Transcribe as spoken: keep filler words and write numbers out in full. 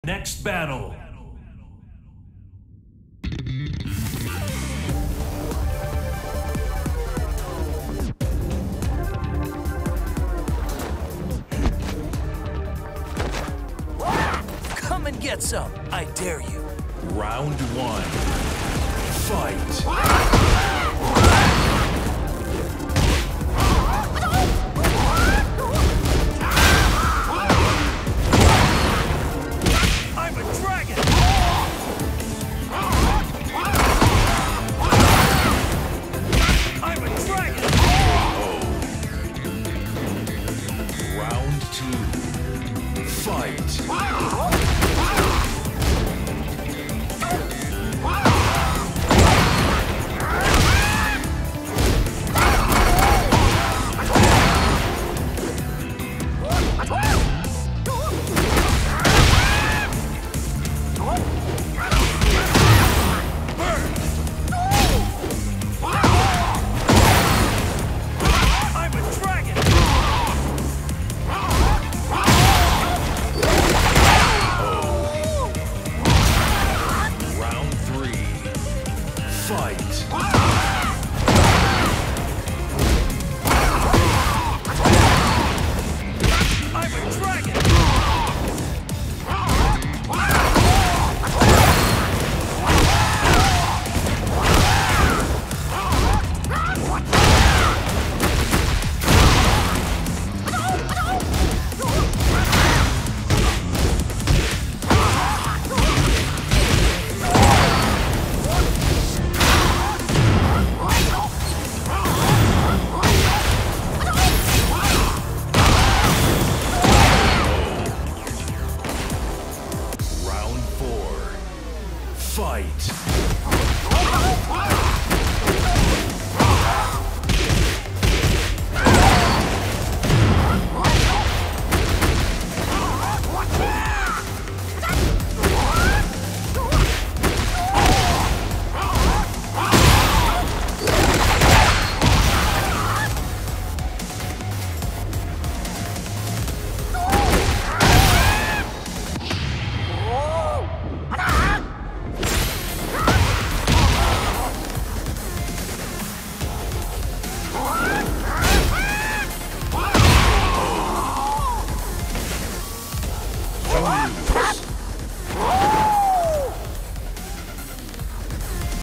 Next battle. Come and get some, I dare you. Round one. Fight. I'm a dragon! I'm a dragon! Round two. Fight. I'm a dragon! Round three. Fight. I'm a dragon! Round four. Fight.